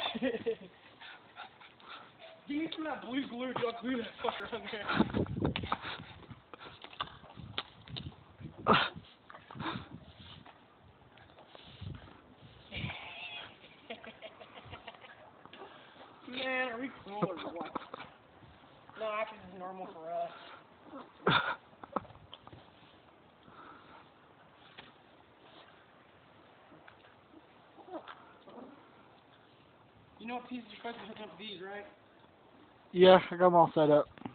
Give me some of that blue glue, dude. I'll glue that fucker on there. Man, are we cool or what? No, actually, this is normal for us. You know what pieces you're supposed to hook up these, right? Yeah, I got them all set up.